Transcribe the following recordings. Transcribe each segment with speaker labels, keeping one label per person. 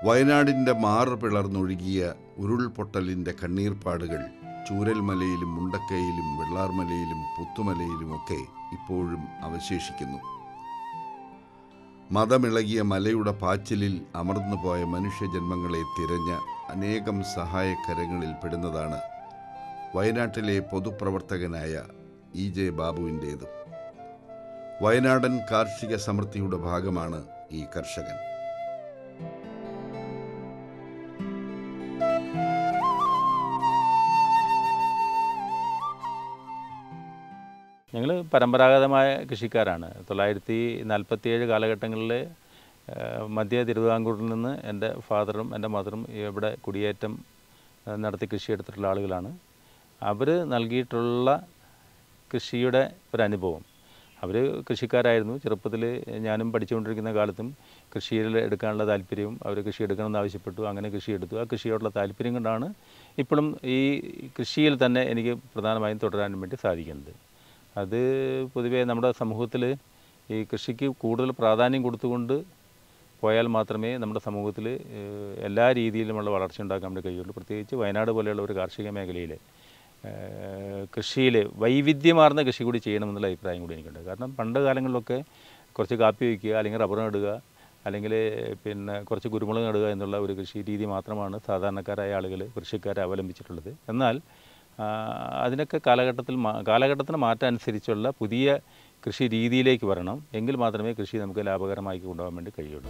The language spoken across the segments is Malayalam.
Speaker 1: വയനാടിൻ്റെ മാറ് പിളർന്നൊഴുകിയ ഉരുൾപൊട്ടലിൻ്റെ കണ്ണീർപ്പാടുകൾ ചൂരൽമലയിലും മുണ്ടക്കയിലും വെള്ളാർമലയിലും പുത്തുമലയിലുമൊക്കെ ഇപ്പോഴും അവശേഷിക്കുന്നു. മതമിളകിയ മലയുടെ പാച്ചിലിൽ അമർന്നുപോയ മനുഷ്യജന്മങ്ങളെ തിരഞ്ഞ അനേകം സഹായക്കരങ്ങളിൽ പെടുന്നതാണ് വയനാട്ടിലെ പൊതുപ്രവർത്തകനായ EJ ബാബുവിൻ്റേതും. വയനാടൻ കാർഷിക സമൃദ്ധിയുടെ ഭാഗമാണ് ഈ കർഷകൻ.
Speaker 2: ഞങ്ങൾ പരമ്പരാഗതമായ കൃഷിക്കാരാണ്. 1947 കാലഘട്ടങ്ങളിൽ മധ്യ തിരുവിതാംകൂറിൽ നിന്ന് എൻ്റെ ഫാദറും എൻ്റെ മദറും ഇവിടെ കുടിയേറ്റം നടത്തി കൃഷിയെടുത്തിട്ടുള്ള ആളുകളാണ്. അവർ നൽകിയിട്ടുള്ള കൃഷിയുടെ ഒരനുഭവം, അവർ കൃഷിക്കാരായിരുന്നു. ചെറുപ്പത്തിൽ ഞാനും പഠിച്ചുകൊണ്ടിരിക്കുന്ന കാലത്തും കൃഷിയിൽ എടുക്കാനുള്ള താല്പര്യവും അവർ കൃഷി എടുക്കണമെന്ന് ആവശ്യപ്പെട്ടു. അങ്ങനെ കൃഷിയെടുത്തു. ആ കൃഷിയോടുള്ള താല്പര്യം കൊണ്ടാണ് ഇപ്പോഴും ഈ കൃഷിയിൽ തന്നെ എനിക്ക് പ്രധാനമായും തുടരാൻ വേണ്ടി സാധിക്കുന്നത്. അത് പൊതുവേ നമ്മുടെ സമൂഹത്തിൽ ഈ കൃഷിക്ക് കൂടുതൽ പ്രാധാന്യം കൊടുത്തുകൊണ്ട് പോയാൽ മാത്രമേ നമ്മുടെ സമൂഹത്തിൽ എല്ലാ രീതിയിലുമുള്ള വളർച്ച ഉണ്ടാക്കാൻ വേണ്ടി കഴിയുള്ളൂ. പ്രത്യേകിച്ച് വയനാട് പോലെയുള്ള ഒരു കാർഷിക മേഖലയിൽ കൃഷിയിൽ വൈവിധ്യമാർന്ന കൃഷി കൂടി ചെയ്യണമെന്നുള്ള അഭിപ്രായം കൂടി എനിക്കുണ്ട്. കാരണം പണ്ട് കാലങ്ങളിലൊക്കെ കുറച്ച് കാപ്പി വയ്ക്കുക, അല്ലെങ്കിൽ റബ്ബർ നടുക, അല്ലെങ്കിൽ കുറച്ച് കുരുമുളക് നടുക എന്നുള്ള ഒരു കൃഷി രീതി മാത്രമാണ് സാധാരണക്കാരായ ആളുകൾ കൃഷിക്കാരെ അവലംബിച്ചിട്ടുള്ളത്. എന്നാൽ അതിനൊക്കെ കാലഘട്ടത്തിന് മാറ്റം അനുസരിച്ചുള്ള പുതിയ കൃഷി രീതിയിലേക്ക് വരണം. എങ്കിൽ മാത്രമേ കൃഷി നമുക്ക് ലാഭകരമായി കൊണ്ടുപോകാൻ വേണ്ടി കഴിയുള്ളൂ.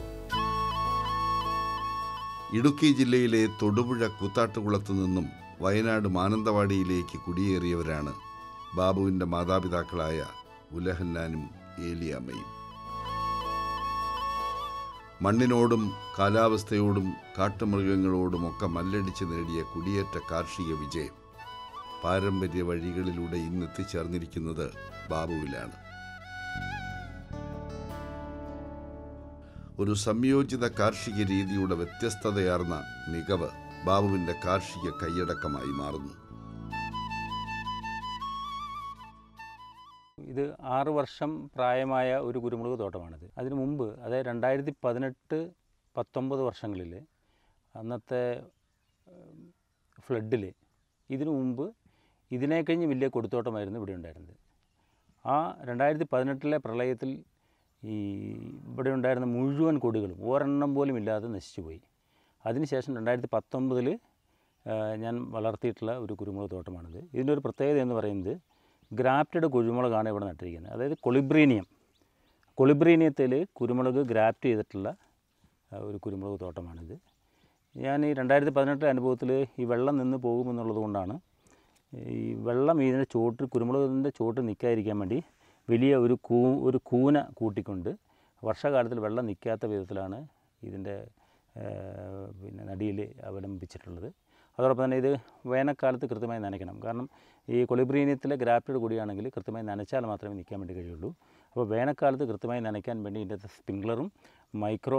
Speaker 1: ഇടുക്കി ജില്ലയിലെ തൊടുപുഴ കൂത്താട്ടുകുളത്തു നിന്നും വയനാട് മാനന്തവാടിയിലേക്ക് കുടിയേറിയവരാണ് ബാബുവിൻ്റെ മാതാപിതാക്കളായ ഉലഹന്നാനും ഏലിയാമ്മയും. മണ്ണിനോടും കാലാവസ്ഥയോടും കാട്ടുമൃഗങ്ങളോടുമൊക്കെ മല്ലടിച്ച് നേടിയ കുടിയേറ്റ കാർഷിക വിജയം പാരമ്പര്യ വഴികളിലൂടെ ഇന്നെത്തിച്ചേർന്നിരിക്കുന്നത് ബാബുവിലാണ്. ഒരു സംയോജിത കാർഷിക രീതിയുടെ വ്യത്യസ്തതയാർന്ന മികവ് ബാബുവിൻ്റെ കാർഷിക കൈയടക്കമായി മാറുന്നു.
Speaker 2: ഇത് 6 വർഷം പ്രായമായ ഒരു കുരുമുളക് തോട്ടമാണിത്. അതിനു മുമ്പ്, അതായത് 2018-19 വർഷങ്ങളിൽ അന്നത്തെ ഫ്ലഡിൽ ഇതിനു മുമ്പ് ഇതിനെ കഴിഞ്ഞ് വലിയ കൊടുത്തോട്ടമായിരുന്നു ഇവിടെ ഉണ്ടായിരുന്നത്. ആ 2018 പ്രളയത്തിൽ ഇവിടെ ഉണ്ടായിരുന്ന മുഴുവൻ കൊടികളും ഒരെണ്ണം പോലും ഇല്ലാതെ നശിച്ചു പോയി. അതിനുശേഷം 2019 ഞാൻ വളർത്തിയിട്ടുള്ള ഒരു കുരുമുളക് തോട്ടമാണിത്. ഇതിൻ്റെ ഒരു പ്രത്യേകത എന്ന് പറയുന്നത് ഗ്രാഫ്റ്റഡ് കുരുമുളകാണ് ഇവിടെ നട്ടിരിക്കുന്നത്. അതായത് കൊളിബ്രീനിയത്തിൽ കുരുമുളക് ഗ്രാഫ്റ്റ് ചെയ്തിട്ടുള്ള ഒരു കുരുമുളക് തോട്ടമാണിത്. ഞാൻ ഈ 2018 അനുഭവത്തിൽ ഈ വെള്ളം നിന്ന് പോകുമെന്നുള്ളത് കൊണ്ടാണ് ഈ വെള്ളം ഇതിൻ്റെ കുരുമുളകിൻ്റെ ചോട്ട് നിൽക്കാതിരിക്കാൻ വേണ്ടി വലിയ ഒരു കൂന കൂട്ടിക്കൊണ്ട് വർഷകാലത്തിൽ വെള്ളം നിൽക്കാത്ത വിധത്തിലാണ് ഇതിൻ്റെ നടിയിൽ അവലംബിച്ചിട്ടുള്ളത്. അതോടൊപ്പം തന്നെ ഇത് വേനൽക്കാലത്ത് കൃത്യമായി നനയ്ക്കണം. കാരണം ഈ കൊളിബ്രീനിയത്തിലെ ഗ്രാഫ്റ്റഡ് കൊടിയാണെങ്കിൽ കൃത്യമായി നനച്ചാൽ മാത്രമേ നിൽക്കാൻ വേണ്ടി കഴിയുള്ളൂ. അപ്പോൾ വേനൽക്കാലത്ത് കൃത്യമായി നനയ്ക്കാൻ വേണ്ടി ഇതിൻ്റെ സ്പ്രിംഗ്ലറും മൈക്രോ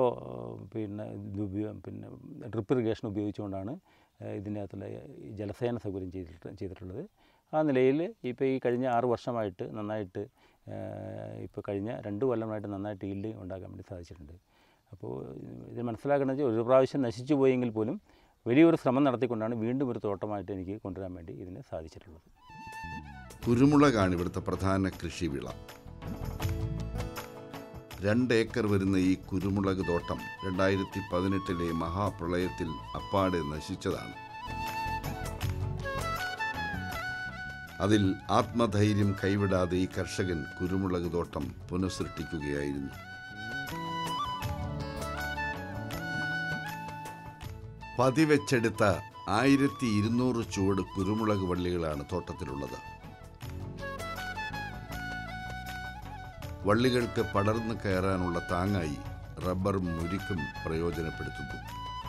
Speaker 2: ഡ്രിപ്പ് ഇറിഗേഷൻ ഉപയോഗിച്ചുകൊണ്ടാണ് ഇതിൻ്റെ അകത്തുള്ള ജലസേന സൗകര്യം ചെയ്തിട്ടുള്ളത്. ആ നിലയിൽ ഇപ്പോൾ ഈ കഴിഞ്ഞ 6 വർഷമായിട്ട് നന്നായിട്ട്, ഇപ്പോൾ കഴിഞ്ഞ 2 കൊല്ലമായിട്ട് നന്നായിട്ട് ഈൽഡ് ഉണ്ടാക്കാൻ വേണ്ടി സാധിച്ചിട്ടുണ്ട്. അപ്പോൾ ഇത് മനസ്സിലാക്കുന്നത് ഒരു പ്രാവശ്യം നശിച്ചു പോയെങ്കിൽ പോലും വലിയൊരു ശ്രമം നടത്തിക്കൊണ്ടാണ് വീണ്ടും ഒരു തോട്ടമായിട്ട് എനിക്ക് കൊണ്ടുവരാൻ വേണ്ടി ഇതിനെ സാധിച്ചിട്ടുള്ളത്.
Speaker 1: കുരുമുളകാണ് ഇവിടുത്തെ പ്രധാന കൃഷിവിള. 2 ഏക്കർ വരുന്ന ഈ കുരുമുളക് തോട്ടം 2018 മഹാപ്രളയത്തിൽ അപ്പാടെ നശിച്ചതാണ്. അതിൽ ആത്മധൈര്യം കൈവിടാതെ ഈ കർഷകൻ കുരുമുളക് തോട്ടം പുനഃസൃഷ്ടിക്കുകയായിരുന്നു. പതിവെച്ചെടുത്ത 1200 ചുവട് കുരുമുളക് വള്ളികളാണ് തോട്ടത്തിലുള്ളത്. വള്ളികൾക്ക് പടർന്നു കയറാനുള്ള താങ്ങായി റബ്ബറും മുരിക്കും പ്രയോജനപ്പെടുത്തുന്നു.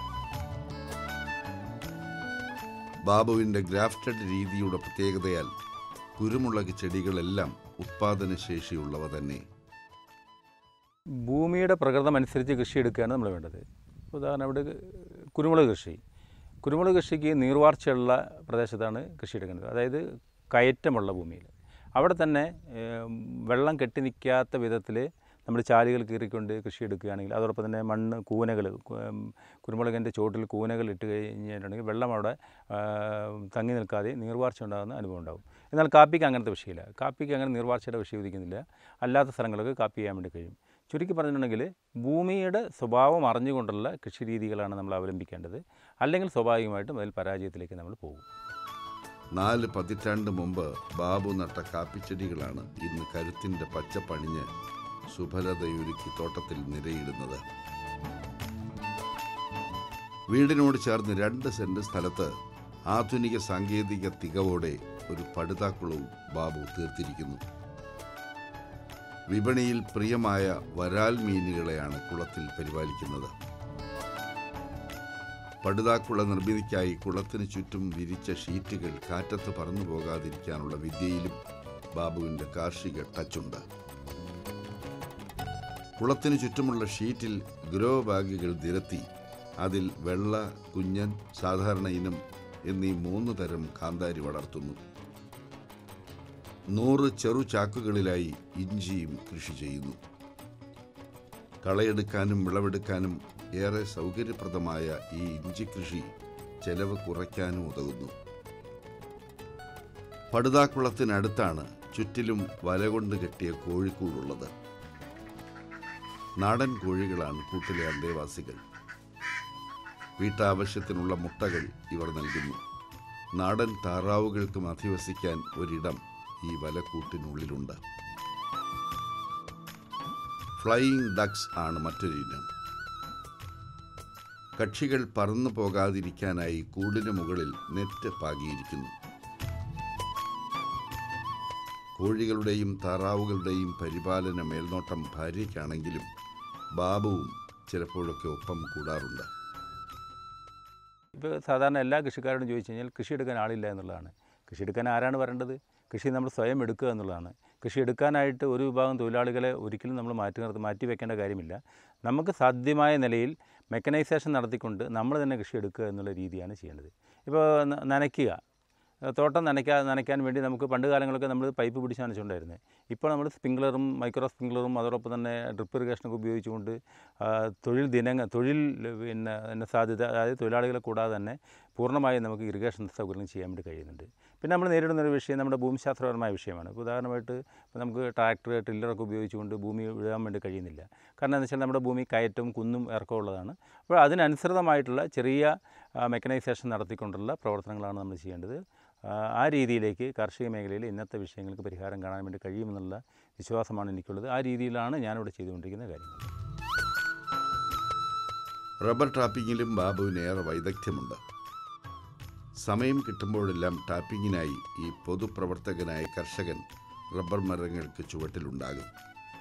Speaker 1: ബാബുവിൻ്റെ ഗ്രാഫ്റ്റഡ് രീതിയുടെ പ്രത്യേകതയാൽ കുരുമുളക് ചെടികളെല്ലാം ഉത്പാദനശേഷിയുള്ളവ തന്നെ.
Speaker 2: ഭൂമിയുടെ പ്രകൃതം അനുസരിച്ച് കൃഷി എടുക്കുകയാണ് നമ്മൾ വേണ്ടത്. ഉദാഹരണം ഇവിടെ കുരുമുളക് കൃഷിക്ക് നീർവാർച്ചയുള്ള പ്രദേശത്താണ് കൃഷി എടുക്കുന്നത്. അതായത് കയറ്റമുള്ള ഭൂമിയിൽ അവിടെ തന്നെ വെള്ളം കെട്ടി നിൽക്കാത്ത വിധത്തിൽ നമ്മൾ ചാലുകൾ കീറിക്കൊണ്ട് കൃഷി എടുക്കുകയാണെങ്കിൽ അതോടൊപ്പം തന്നെ മണ്ണ് കൂനകൾ കുരുമുളകിൻ്റെ ചോട്ടിൽ കൂനകൾ ഇട്ട് കഴിഞ്ഞിട്ടുണ്ടെങ്കിൽ വെള്ളം അവിടെ തങ്ങി നിൽക്കാതെ നീർവാർച്ച ഉണ്ടാകുന്ന അനുഭവം ഉണ്ടാകും. എന്നാൽ കാപ്പിക്ക് അങ്ങനത്തെ വിഷയമില്ല. കാപ്പിക്ക് അങ്ങനെ നീർവാർച്ചയുടെ വിഷയം ഉദിക്കുന്നില്ല. അല്ലാത്ത സ്ഥലങ്ങളൊക്കെ കാപ്പി ചെയ്യാൻ വേണ്ടി കഴിയും. ചുരുക്കി പറഞ്ഞിട്ടുണ്ടെങ്കിൽ ഭൂമിയുടെ സ്വഭാവം അറിഞ്ഞുകൊണ്ടുള്ള കൃഷി രീതികളാണ് നമ്മൾ അവലംബിക്കേണ്ടത്. അല്ലെങ്കിൽ സ്വാഭാവികമായിട്ടും അതിൽ പരാജയത്തിലേക്ക് നമ്മൾ പോകും.
Speaker 1: 4 പതിറ്റാണ്ട് മുമ്പ് ബാബു നട്ട കാപ്പിച്ചെടികളാണ് ഇന്ന് കരുത്തിൻ്റെ പച്ചപ്പണിഞ്ഞ് സുഫലതയൊരുക്കി തോട്ടത്തിൽ നിരയിടുന്നത്. വീടിനോട് ചേർന്ന് 2 സെന്റ് സ്ഥലത്ത് ആധുനിക സാങ്കേതിക തികവോടെ ഒരു പടുതാക്കുളവും ബാബു തീർത്തിരിക്കുന്നു. വിപണിയിൽ പ്രിയമായ വരാൽ മീനുകളെയാണ് കുളത്തിൽ പരിപാലിക്കുന്നത്. പടുതാക്കുള നിർമ്മിതിക്കായി കുളത്തിന് ചുറ്റും വിരിച്ച ഷീറ്റുകൾ കാറ്റത്ത് പറന്നു പോകാതിരിക്കാനുള്ള വിദ്യയിലും ബാബുവിൻ്റെ കാർഷിക ടച്ചുണ്ട്. കുളത്തിന് ചുറ്റുമുള്ള ഷീറ്റിൽ ഗ്രോ ബാഗുകൾ നിരത്തി അതിൽ വെള്ള, കുഞ്ഞൻ, സാധാരണ ഇനം എന്നീ 3 തരം കാന്താരി വളർത്തുന്നു. 100 ചെറു ചാക്കുകളിലായി ഇഞ്ചിയും കൃഷി ചെയ്യുന്നു. കളയെടുക്കാനും വിളവെടുക്കാനും ഏറെ സൗകര്യപ്രദമായ ഈ ഇഞ്ചി കൃഷി ചെലവ് കുറയ്ക്കാനും ഉതകുന്നു. പടുതാക്കുളത്തിനടുത്താണ് ചുറ്റിലും വലകൊണ്ട് കെട്ടിയ കോഴിക്കൂടുള്ളത്. നാടൻ കോഴികളാണ് കൂട്ടിലെ അന്തേവാസികൾ. വീട്ടാവശ്യത്തിനുള്ള മുട്ടകൾ ഇവർ നൽകുന്നു. നാടൻ താറാവുകൾക്കും അധിവസിക്കാൻ ഒരിടം ഈ വലക്കൂട്ടിനുള്ളിലുണ്ട്. ഫ്ലൈയിങ് ഡക്സ് ആണ് മറ്റൊരു ഇനം. കക്ഷികൾ പറന്നു പോകാതിരിക്കാനായി കൂടിന് മുകളിൽ നെറ്റ് പാകിയിരിക്കുന്നു. കോഴികളുടെയും താറാവുകളുടെയും പരിപാലന മേൽനോട്ടം ഭാര്യയ്ക്കാണെങ്കിലും ബാബുവും ചിലപ്പോഴൊക്കെ ഒപ്പം കൂടാറുണ്ട്.
Speaker 2: ഇപ്പോൾ സാധാരണ എല്ലാ കൃഷിക്കാരോടും ചോദിച്ചു കഴിഞ്ഞാൽ കൃഷിയെടുക്കാൻ ആളില്ല എന്നുള്ളതാണ്. കൃഷിയെടുക്കാൻ ആരാണ് വരേണ്ടത്? കൃഷി നമ്മൾ സ്വയം എടുക്കുക എന്നുള്ളതാണ്. കൃഷി എടുക്കാനായിട്ട് ഒരു വിഭാഗം തൊഴിലാളികളെ ഒരിക്കലും നമ്മൾ മാറ്റി വെക്കേണ്ട കാര്യമില്ല. നമുക്ക് സാധ്യമായ നിലയിൽ മെക്കനൈസേഷൻ നടത്തിക്കൊണ്ട് നമ്മൾ തന്നെ കൃഷി എടുക്കുക എന്നുള്ള രീതിയാണ് ചെയ്യേണ്ടത്. ഇപ്പോൾ നനയ്ക്കുക, തോട്ടം നനയ്ക്കാൻ വേണ്ടി നമുക്ക് പണ്ട് കാലങ്ങളൊക്കെ നമ്മൾ പൈപ്പ് പിടിച്ച് നനച്ചുകൊണ്ടായിരുന്നത്. ഇപ്പോൾ നമ്മൾ സ്പ്രിംഗ്ലറും മൈക്രോ സ്പ്രിംഗ്ലറും അതോടൊപ്പം തന്നെ ഡ്രിപ്പ് ഇറിഗേഷനൊക്കെ ഉപയോഗിച്ചുകൊണ്ട് തൊഴിൽ സാധ്യത, അതായത് തൊഴിലാളികളെ കൂടാതെ തന്നെ പൂർണ്ണമായും നമുക്ക് ഇറിഗേഷൻ സൗകര്യം ചെയ്യാൻ വേണ്ടി കഴിയുന്നുണ്ട്. പിന്നെ നമ്മൾ നേരിടുന്നൊരു വിഷയം നമ്മുടെ ഭൂമിശാസ്ത്രപരമായ വിഷയമാണ്. ഉദാഹരണമായിട്ട് ഇപ്പോൾ നമുക്ക് ട്രാക്ടർ, ടില്ലറൊക്കെ ഉപയോഗിച്ചുകൊണ്ട് ഭൂമി ഉഴുതാൻ വേണ്ടി കഴിയുന്നില്ല. കാരണം എന്താ വെച്ചാൽ നമ്മുടെ ഭൂമി കയറ്റവും കുന്നും ഇറക്കമുള്ളതാണ്. അപ്പോൾ അതിനനുസൃതമായിട്ടുള്ള ചെറിയ മെക്കനൈസേഷൻ നടത്തിക്കൊണ്ടുള്ള പ്രവർത്തനങ്ങളാണ് നമ്മൾ ചെയ്യേണ്ടത്. ആ രീതിയിലേക്ക് കാർഷിക മേഖലയിൽ ഇന്നത്തെ വിഷയങ്ങൾക്ക് പരിഹാരം കാണാൻ വേണ്ടി കഴിയുമെന്നുള്ള വിശ്വാസമാണ് എനിക്കുള്ളത്. ആ രീതിയിലാണ് ഞാനിവിടെ ചെയ്തുകൊണ്ടിരിക്കുന്ന കാര്യങ്ങൾ.
Speaker 1: റബ്ബർ ടാപ്പിങ്ങിലും ബാബുവിന് ഏറെ വൈദഗ്ധ്യമുണ്ട്. സമയം കിട്ടുമ്പോഴെല്ലാം ടാപ്പിങ്ങിനായി ഈ പൊതുപ്രവർത്തകനായ കർഷകൻ റബ്ബർ മരങ്ങൾക്ക് ചുവട്ടിലുണ്ടാകും.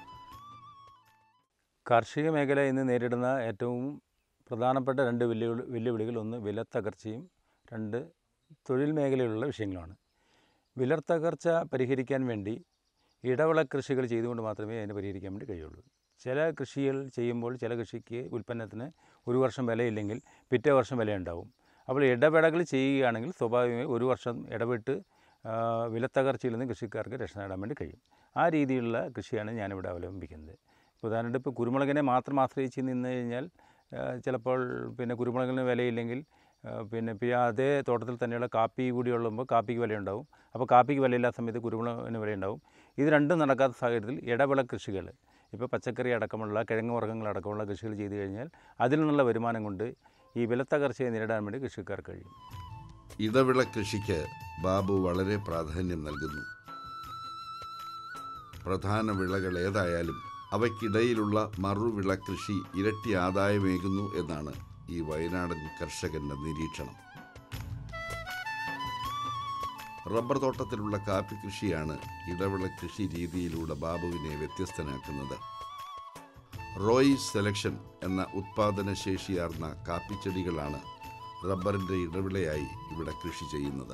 Speaker 2: കാർഷിക മേഖല ഇന്ന് നേരിടുന്ന ഏറ്റവും പ്രധാനപ്പെട്ട 2 വെല്ലുവിളികൾ, 1 വിലത്തകർച്ചയും 2 തൊഴിൽ മേഖലയിലുള്ള വിഷയങ്ങളാണ്. വിലത്തകർച്ച പരിഹരിക്കാൻ വേണ്ടി ഇടവിള കൃഷികൾ ചെയ്തുകൊണ്ട് മാത്രമേ അതിനെ പരിഹരിക്കാൻ വേണ്ടി കഴിയുള്ളൂ. ചില കൃഷികൾ ചെയ്യുമ്പോൾ ചില കൃഷിക്ക് ഉൽപ്പന്നത്തിന് ഒരു വർഷം വിലയില്ലെങ്കിൽ പിറ്റേ വർഷം വിലയുണ്ടാവും. അപ്പോൾ ഇടവേളകൾ ചെയ്യുകയാണെങ്കിൽ സ്വാഭാവികമായി ഒരു വർഷം ഇടവിട്ട് വിലത്തകർച്ചയിൽ നിന്ന് കൃഷിക്കാർക്ക് രക്ഷ നേടാൻ വേണ്ടി കഴിയും. ആ രീതിയിലുള്ള കൃഷിയാണ് ഞാനിവിടെ അവലംബിക്കുന്നത്. ഉദാഹരണമായിട്ട് ഇപ്പോൾ കുരുമുളകിനെ മാത്രം ആശ്രയിച്ച് നിന്ന് കഴിഞ്ഞാൽ ചിലപ്പോൾ പിന്നെ കുരുമുളകിന് വിലയില്ലെങ്കിൽ പിന്നെ അതേ തോട്ടത്തിൽ തന്നെയുള്ള കാപ്പി കൂടി ഉള്ളുമ്പോൾ കാപ്പിക്ക് വിലയുണ്ടാവും. അപ്പോൾ കാപ്പിക്ക് വിലയില്ലാത്ത സമയത്ത് കുരുമുളകിന് വിലയുണ്ടാവും. ഇത് രണ്ടും നടക്കാത്ത സാഹചര്യത്തിൽ ഇടവിള കൃഷികൾ, ഇപ്പോൾ പച്ചക്കറി അടക്കമുള്ള കിഴങ്ങ് വർഗ്ഗങ്ങളടക്കമുള്ള കൃഷികൾ ചെയ്തു കഴിഞ്ഞാൽ അതിൽ നിന്നുള്ള വരുമാനം കൊണ്ട് ഈ വിലത്തകർച്ചയെ നേരിടാൻ വേണ്ടി കൃഷിക്കാർക്ക് കഴിയും.
Speaker 1: ഇടവിള കൃഷിക്ക് ബാബു വളരെ പ്രാധാന്യം നൽകുന്നു. പ്രധാന വിളകൾ ഏതായാലും അവയ്ക്കിടയിലുള്ള മറുവിള കൃഷി ഇരട്ടി ആദായമേകുന്നു എന്നാണ് ഈ വയനാടൻ കർഷകന്റെ നിരീക്ഷണം. റബ്ബർ തോട്ടത്തിലുള്ള കാപ്പി കൃഷിയാണ് ഇടവിള കൃഷി രീതിയിലൂടെ ബാബുവിനെ വ്യത്യസ്തനാക്കുന്നത്. റോയിസ് സെലക്ഷൻ എന്ന ഉത്പാദനശേഷിയാർന്ന കാപ്പിച്ചെടികളാണ് റബ്ബറിൻ്റെ ഇടവിളയായി ഇവിടെ കൃഷി ചെയ്യുന്നത്.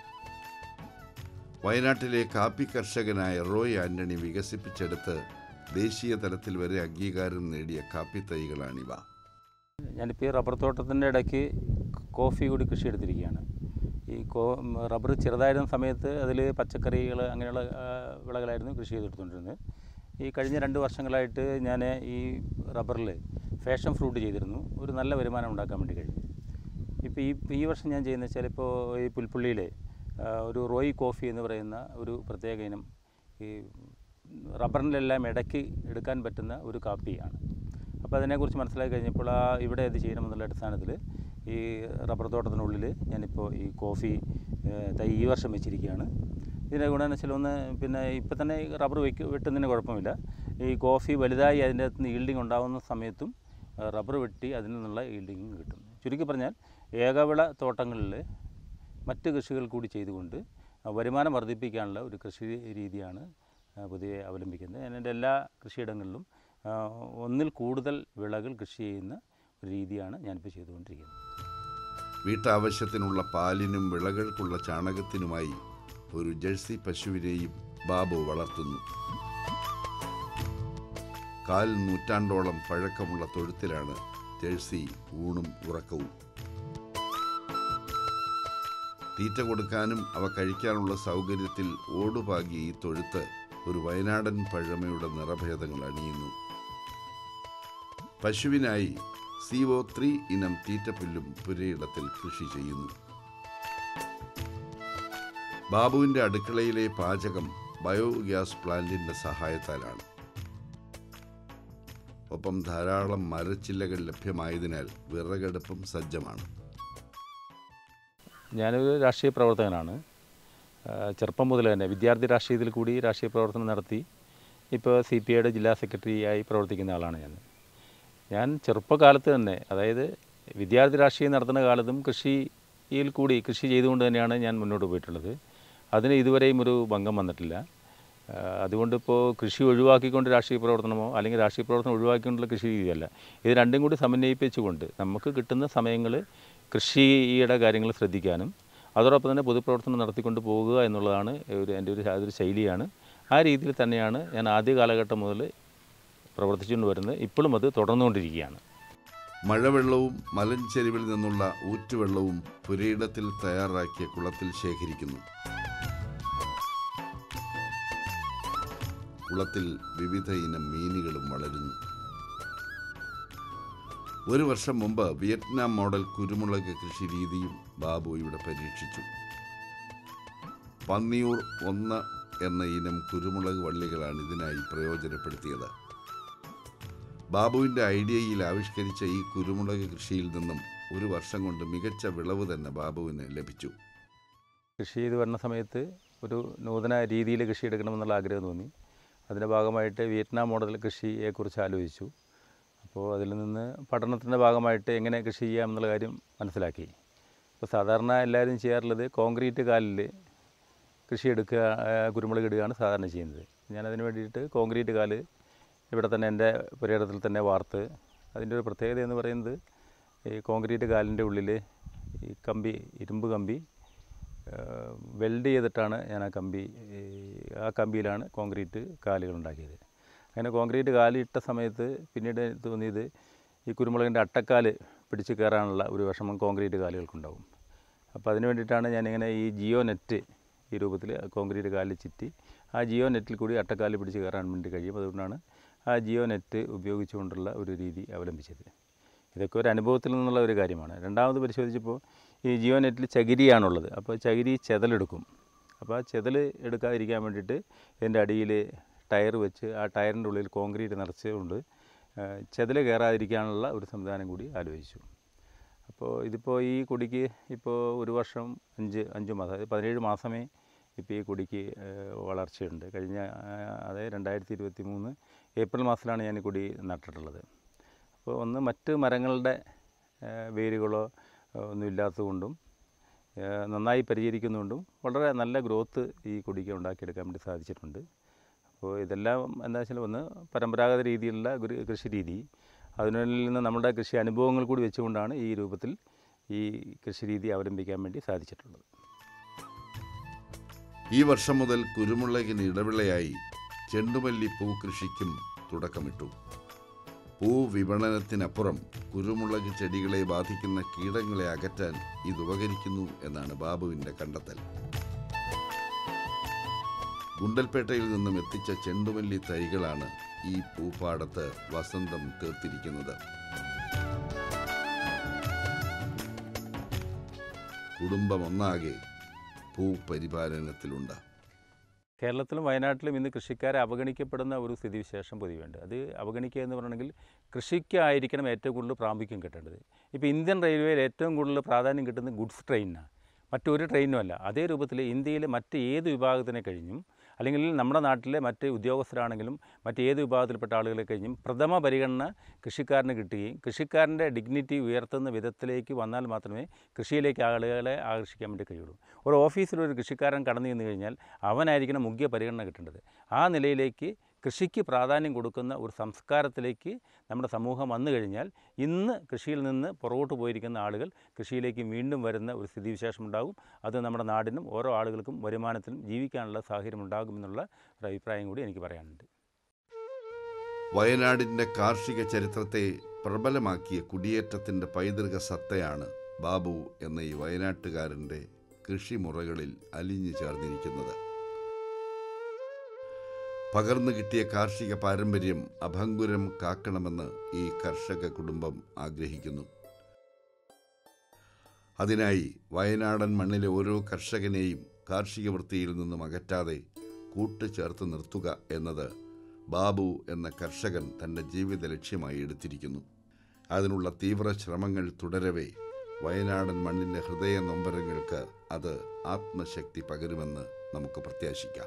Speaker 1: വയനാട്ടിലെ കാപ്പി കർഷകനായ റോയ് ആന്റണി വികസിപ്പിച്ചെടുത്ത് ദേശീയ തലത്തിൽ വരെ അംഗീകാരം നേടിയ കാപ്പി തൈകളാണിവ.
Speaker 2: ഞാനിപ്പോൾ ഈ റബ്ബർ തോട്ടത്തിൻ്റെ ഇടയ്ക്ക് കോഫി കൂടി കൃഷി എടുത്തിരിക്കുകയാണ്. ഈ റബ്ബർ ചെറുതായിരുന്ന സമയത്ത് അതിൽ പച്ചക്കറികൾ അങ്ങനെയുള്ള വിളകളായിരുന്നു കൃഷി ചെയ്തെടുത്തുകൊണ്ടിരുന്നത്. ഈ കഴിഞ്ഞ 2 വർഷങ്ങളായിട്ട് ഞാൻ ഈ റബ്ബറിൽ ഫാഷൻ ഫ്രൂട്ട് ചെയ്തിരുന്നു. ഒരു നല്ല വരുമാനം ഉണ്ടാക്കാൻ വേണ്ടി കഴിഞ്ഞു. ഇപ്പോൾ ഈ വർഷം ഞാൻ ചെയ്യുന്നത് വെച്ചാൽ ഇപ്പോൾ ഈ പുൽപ്പള്ളിയിൽ ഒരു റോയ് കോഫി എന്ന് പറയുന്ന ഒരു പ്രത്യേക ഇനം ഈ റബ്ബറിനെല്ലാം ഇടയ്ക്ക് എടുക്കാൻ പറ്റുന്ന ഒരു കാപ്പിയാണ്. അപ്പോൾ അതിനെക്കുറിച്ച് മനസ്സിലാക്കി കഴിഞ്ഞപ്പോൾ ഇവിടെ ഇത് ചെയ്യണമെന്നുള്ള അടിസ്ഥാനത്തിൽ ഈ റബ്ബർ തോട്ടത്തിനുള്ളിൽ ഞാനിപ്പോൾ ഈ കോഫി തൈ ഈ വർഷം വെച്ചിരിക്കുകയാണ്. ഇതിൻ്റെ ഗുണമെന്ന് വെച്ചാൽ ഒന്ന് പിന്നെ ഇപ്പം തന്നെ റബ്ബർ വെട്ടുന്നതിന് കുഴപ്പമില്ല. ഈ കോഫി വലുതായി അതിൻ്റെ അകത്ത് നിന്ന് ഈൽഡിങ് ഉണ്ടാകുന്ന സമയത്തും റബ്ബർ വെട്ടി അതിൽ നിന്നുള്ള ഈൽഡിങ് കിട്ടും. ചുരുക്കി പറഞ്ഞാൽ ഏകവിള തോട്ടങ്ങളിൽ മറ്റ് കൃഷികൾ കൂടി ചെയ്തുകൊണ്ട് വരുമാനം വർദ്ധിപ്പിക്കാനുള്ള ഒരു കൃഷി രീതിയാണ് പൊതുവെ അവലംബിക്കുന്നത്. ഞാൻ എൻ്റെ എല്ലാ കൃഷിയിടങ്ങളിലും ഒന്നിൽ കൂടുതൽ വിളകൾ കൃഷി ചെയ്യുന്ന ഒരു രീതിയാണ് ഞാനിപ്പോൾ ചെയ്തുകൊണ്ടിരിക്കുന്നത്.
Speaker 1: വീട്ടാവശ്യത്തിനുള്ള പാലിനും വിളകൾക്കുള്ള ചാണകത്തിനുമായി ഒരു ജേഴ്സി പശുവിനെയും ബാബു വളർത്തുന്നു. 4 നൂറ്റാണ്ടോളം പഴക്കമുള്ള തൊഴുത്തിലാണ് ജേഴ്സി ഊണും ഉറക്കവും. തീറ്റ കൊടുക്കാനും അവ കഴിക്കാനുള്ള സൗകര്യത്തിൽ ഓടുപാകി ഈ തൊഴുത്ത് ഒരു വയനാടൻ പഴമയുടെ നിറഭേദങ്ങൾ അണിയുന്നു. പശുവിനായി CO3 ഇനം തീറ്റപ്പുല്ലും പുരയിടത്തിൽ കൃഷി ചെയ്യുന്നു. ബാബുവിൻ്റെ അടുക്കളയിലെ പാചകം ബയോഗ്യാസ് പ്ലാന്റിൻ്റെ സഹായത്താലാണ്. ഒപ്പം ധാരാളം മരച്ചില്ലകൾ ലഭ്യമായതിനാൽ വിറകടുപ്പും സജ്ജമാണ്.
Speaker 2: ഞാനൊരു രാഷ്ട്രീയ പ്രവർത്തകനാണ്. ചെറുപ്പം മുതൽ തന്നെ വിദ്യാർത്ഥി രാഷ്ട്രീയത്തിൽ കൂടി രാഷ്ട്രീയ പ്രവർത്തനം നടത്തി ഇപ്പോൾ CPIയുടെ ജില്ലാ സെക്രട്ടറിയായി പ്രവർത്തിക്കുന്ന ആളാണ് ഞാൻ ചെറുപ്പകാലത്ത് തന്നെ, അതായത് വിദ്യാർത്ഥി രാഷ്ട്രീയം നടത്തുന്ന കാലത്തും കൃഷിയിൽ കൂടി കൃഷി ചെയ്തുകൊണ്ട് തന്നെയാണ് ഞാൻ മുന്നോട്ട് പോയിട്ടുള്ളത്. അതിന് ഇതുവരെയും ഒരു ഭംഗം വന്നിട്ടില്ല. അതുകൊണ്ടിപ്പോൾ കൃഷി ഒഴിവാക്കിക്കൊണ്ട് രാഷ്ട്രീയ പ്രവർത്തനമോ അല്ലെങ്കിൽ രാഷ്ട്രീയ പ്രവർത്തനം ഒഴിവാക്കിക്കൊണ്ടുള്ള കൃഷി രീതിയല്ല. ഇത് രണ്ടും കൂടി സമന്വയിപ്പിച്ചുകൊണ്ട് നമുക്ക് കിട്ടുന്ന സമയങ്ങൾ കൃഷിയുടെ കാര്യങ്ങൾ ശ്രദ്ധിക്കാനും അതോടൊപ്പം തന്നെ പൊതുപ്രവർത്തനം നടത്തിക്കൊണ്ട് പോകുക എന്നുള്ളതാണ് എൻ്റെ ഒരു ശൈലിയാണ്. ആ രീതിയിൽ തന്നെയാണ് ഞാൻ ആദ്യ കാലഘട്ടം മുതൽ പ്രവർത്തിച്ചുകൊണ്ട് വരുന്നത്. ഇപ്പോഴും അത് തുടർന്നുകൊണ്ടിരിക്കുകയാണ്.
Speaker 1: മഴവെള്ളവും മലഞ്ചെരിവിൽ നിന്നുള്ള ഊറ്റുവെള്ളവും പുരയിടത്തിൽ തയ്യാറാക്കിയ കുളത്തിൽ ശേഖരിക്കുന്നു. കുളത്തിൽ വിവിധ ഇനം മീനുകളും വളരുന്നു. 1 വർഷം മുമ്പ് വിയറ്റ്നാം മോഡൽ കുരുമുളക് കൃഷി രീതിയും ബാബു ഇവിടെ പരീക്ഷിച്ചു. പന്നിയൂർ 1 എന്ന ഇനം കുരുമുളക് വള്ളികളാണ് ഇതിനായി പ്രയോജനപ്പെടുത്തിയത്. ബാബുവിൻ്റെ ഐഡിയയിൽ ആവിഷ്കരിച്ച ഈ കുരുമുളക് കൃഷിയിൽ നിന്നും 1 വർഷം കൊണ്ട് മികച്ച വിളവ് തന്നെ ബാബുവിന് ലഭിച്ചു.
Speaker 2: കൃഷി ചെയ്ത് വരുന്ന സമയത്ത് ഒരു നൂതന രീതിയിൽ കൃഷി എടുക്കണമെന്നുള്ള ആഗ്രഹം തോന്നി. അതിൻ്റെ ഭാഗമായിട്ട് വിയറ്റ്നാം മോഡൽ കൃഷിയെക്കുറിച്ച് ആലോചിച്ചു. അപ്പോൾ അതിൽ നിന്ന് പഠനത്തിൻ്റെ ഭാഗമായിട്ട് എങ്ങനെ കൃഷി ചെയ്യാം എന്നുള്ള കാര്യം മനസ്സിലാക്കി. ഇപ്പോൾ സാധാരണ എല്ലാവരും ചെയ്യാറുള്ളത് കോൺക്രീറ്റ് കാലിൽ കൃഷി എടുക്കുക, കുരുമുളക് ഇടുകയാണ് സാധാരണ ചെയ്യുന്നത്. ഞാനതിന് വേണ്ടിയിട്ട് കോൺക്രീറ്റ് കാല് ഇവിടെ തന്നെ എൻ്റെ പുരയിടത്തിൽ തന്നെ വാർത്ത്, അതിൻ്റെ ഒരു പ്രത്യേകത എന്ന് പറയുന്നത് ഈ കോൺക്രീറ്റ് കാലിൻ്റെ ഉള്ളിൽ ഈ ഇരുമ്പ് കമ്പി വെൽഡ് ചെയ്തിട്ടാണ് ഞാൻ ആ കമ്പിയിലാണ് കോൺക്രീറ്റ് കാലുകൾ ഉണ്ടാക്കിയത്. അങ്ങനെ കോൺക്രീറ്റ് കാല് ഇട്ട സമയത്ത് പിന്നീട് തോന്നിയത് ഈ കുരുമുളകിൻ്റെ അട്ടക്കാല് പിടിച്ച് കയറാനുള്ള ഒരു വിഷമം കോൺക്രീറ്റ് കാലുകൾക്കുണ്ടാവും. അപ്പോൾ അതിന് വേണ്ടിയിട്ടാണ് ഞാനിങ്ങനെ ഈ ജിയോ നെറ്റ് ഈ രൂപത്തിൽ കോൺക്രീറ്റ് കാലിൽ ചുറ്റി ആ ജിയോ നെറ്റിൽ കൂടി അട്ടക്കാല് പിടിച്ച് കയറാൻ വേണ്ടി കഴിയും. അതുകൊണ്ടാണ് ആ ജിയോ നെറ്റ് ഉപയോഗിച്ചുകൊണ്ടുള്ള ഒരു രീതി അവലംബിച്ചത്. ഇതൊക്കെ ഒരു അനുഭവത്തിൽ നിന്നുള്ള ഒരു കാര്യമാണ്. രണ്ടാമത് പരിശോധിച്ചപ്പോൾ ഈ ജിയോ നെറ്റിൽ ചകിരിയാണുള്ളത്. അപ്പോൾ ചകിരി ചെതലെടുക്കും. അപ്പോൾ ആ ചെതൽ എടുക്കാതിരിക്കാൻ വേണ്ടിയിട്ട് ഇതിൻ്റെ അടിയിൽ ടയർ വെച്ച് ആ ടയറിൻ്റെ ഉള്ളിൽ കോൺക്രീറ്റ് നിറച്ചുകൊണ്ട് ചെതൽ കയറാതിരിക്കാനുള്ള ഒരു സംവിധാനം കൂടി ആലോചിച്ചു. അപ്പോൾ ഇതിപ്പോൾ ഈ കൊടിക്ക് ഇപ്പോൾ 1 വർഷം 5 മാസം, അതായത് 17 മാസമേ ഇപ്പോൾ ഈ കൊടിക്ക് വളർച്ചയുണ്ട്. കഴിഞ്ഞ അതായത് 2023 ഏപ്രിൽ മാസത്തിലാണ് ഞാൻ ഈ കൊടി നട്ടിട്ടുള്ളത്. അപ്പോൾ ഒന്ന് മറ്റ് മരങ്ങളുടെ വേരുകളോ ഒന്നും ഇല്ലാത്തതുകൊണ്ടും നന്നായി പരിചരിക്കുന്നതുകൊണ്ടും വളരെ നല്ല ഗ്രോത്ത് ഈ കൊടിക്ക് ഉണ്ടാക്കിയെടുക്കാൻ വേണ്ടി സാധിച്ചിട്ടുണ്ട്. അപ്പോൾ ഇതെല്ലാം എന്താ വെച്ചാൽ ഒന്ന് പരമ്പരാഗത രീതിയിലുള്ള കൃഷി രീതി, അതിനുള്ളിൽ നിന്ന് നമ്മുടെ കൃഷി അനുഭവങ്ങൾ കൂടി വെച്ചുകൊണ്ടാണ് ഈ രൂപത്തിൽ ഈ കൃഷി രീതി അവലംബിക്കാൻ വേണ്ടി സാധിച്ചിട്ടുള്ളത്.
Speaker 1: ഈ വർഷം മുതൽ കുരുമുളകിന് ഇടവിളയായി ചെണ്ടുമല്ലി പൂ കൃഷിക്കും തുടക്കമിട്ടു. പൂ വിപണനത്തിനപ്പുറം കുരുമുളക് ചെടികളെ ബാധിക്കുന്ന കീടങ്ങളെ അകറ്റാൻ ഇത് ഉപകരിക്കുന്നു എന്നാണ് ബാബുവിൻ്റെ കണ്ടെത്തൽ. ഗുണ്ടൽപേട്ടയിൽ നിന്നും എത്തിച്ച ചെണ്ടുമല്ലി തൈകളാണ് ഈ പൂപ്പാടത്ത് വസന്തം തീർത്തിരിക്കുന്നത്. കുടുംബമൊന്നാകെ ഭൂപരിപാലനത്തിലുണ്ട്.
Speaker 2: കേരളത്തിലും വയനാട്ടിലും ഇന്ന് കൃഷിക്കാരെ അവഗണിക്കപ്പെടുന്ന ഒരു സ്ഥിതിവിശേഷം പൊതുവെയുണ്ട്. അത് അവഗണിക്കുക എന്ന് പറയണമെങ്കിൽ കൃഷിക്കായിരിക്കണം ഏറ്റവും കൂടുതൽ പ്രാമുഖ്യം കിട്ടേണ്ടത്. ഇപ്പോൾ ഇന്ത്യൻ റെയിൽവേയിൽ ഏറ്റവും കൂടുതൽ പ്രാധാന്യം കിട്ടുന്നത് ഗുഡ്സ് ട്രെയിനിനാണ്, മറ്റൊരു ട്രെയിനുമല്ല. അതേ രൂപത്തിൽ ഇന്ത്യയിലെ മറ്റ് ഏത് വിഭാഗത്തിനെ കഴിഞ്ഞും, അല്ലെങ്കിൽ നമ്മുടെ നാട്ടിലെ മറ്റ് ഉദ്യോഗസ്ഥരാണെങ്കിലും മറ്റേത് വിഭാഗത്തിൽപ്പെട്ട ആളുകളെ കഴിഞ്ഞും പ്രഥമ പരിഗണന കൃഷിക്കാരന് കിട്ടുകയും കൃഷിക്കാരൻ്റെ ഡിഗ്നിറ്റി ഉയർത്തുന്ന വിധത്തിലേക്ക് വന്നാൽ മാത്രമേ കൃഷിയിലേക്ക് ആളുകളെ ആകർഷിക്കാൻ വേണ്ടി കഴിയുള്ളൂ. ഒരു ഓഫീസിലൊരു കൃഷിക്കാരൻ കടന്നു ചെന്ന് കഴിഞ്ഞാൽ അവനായിരിക്കണം മുഖ്യ പരിഗണന കിട്ടേണ്ടത്. ആ നിലയിലേക്ക് കൃഷിക്ക് പ്രാധാന്യം കൊടുക്കുന്ന ഒരു സംസ്കാരത്തിലേക്ക് നമ്മുടെ സമൂഹം വന്നു കഴിഞ്ഞാൽ ഇന്ന് കൃഷിയിൽ നിന്ന് പുറകോട്ട് പോയിരിക്കുന്ന ആളുകൾ കൃഷിയിലേക്ക് വീണ്ടും വരുന്ന ഒരു സ്ഥിതിവിശേഷം ഉണ്ടാകും. അത് നമ്മുടെ നാടിനും ഓരോ ആളുകൾക്കും വരുമാനത്തിലും ജീവിക്കാനുള്ള സാഹചര്യം ഉണ്ടാകുമെന്നുള്ള ഒരു അഭിപ്രായം കൂടി എനിക്ക് പറയാനുണ്ട്.
Speaker 1: വയനാടിൻ്റെ കാർഷിക ചരിത്രത്തെ പ്രബലമാക്കിയ കുടിയേറ്റത്തിൻ്റെ പൈതൃക സത്തയാണ് ബാബു എന്ന ഈ വയനാട്ടുകാരൻ്റെ കൃഷിമുറകളിൽ അലിഞ്ഞു ചേർന്നിരിക്കുന്നത്. പകർന്നു കിട്ടിയ കാർഷിക പാരമ്പര്യം അഭംഗുരം കാക്കണമെന്ന് ഈ കർഷക കുടുംബം ആഗ്രഹിക്കുന്നു. അതിനായി വയനാടൻ മണ്ണിലെ ഓരോ കർഷകനെയും കാർഷിക വൃത്തിയിൽ നിന്നും അകറ്റാതെ കൂട്ടുചേർത്ത് നിർത്തുക എന്നത് ബാബു എന്ന കർഷകൻ തൻ്റെ ജീവിത ലക്ഷ്യമായി എടുത്തിരിക്കുന്നു. അതിനുള്ള തീവ്ര ശ്രമങ്ങൾ തുടരവേ വയനാടൻ മണ്ണിൻ്റെ ഹൃദയ നൊമ്പരങ്ങൾക്ക് അത് ആത്മശക്തി പകരുമെന്ന് നമുക്ക് പ്രത്യാശിക്കാം.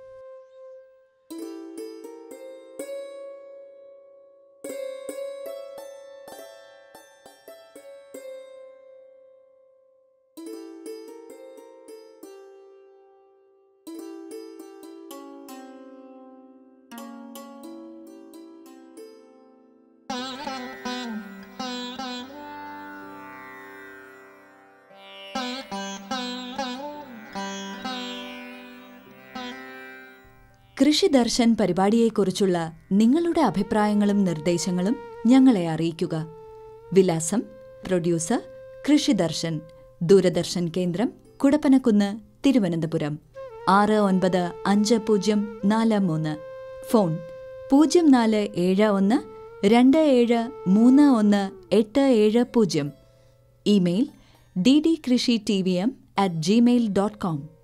Speaker 3: കൃഷി ദർശൻ പരിപാടിയെക്കുറിച്ചുള്ള നിങ്ങളുടെ അഭിപ്രായങ്ങളും നിർദ്ദേശങ്ങളും ഞങ്ങളെ അറിയിക്കുക. വിലാസം: പ്രൊഡ്യൂസർ കൃഷി ദർശൻ, ദൂരദർശൻ കേന്ദ്രം, Kudappanakunnu, Thiruvananthapuram 695043. Phone 0471 27318770. Email ddkrishitv@gmail.com.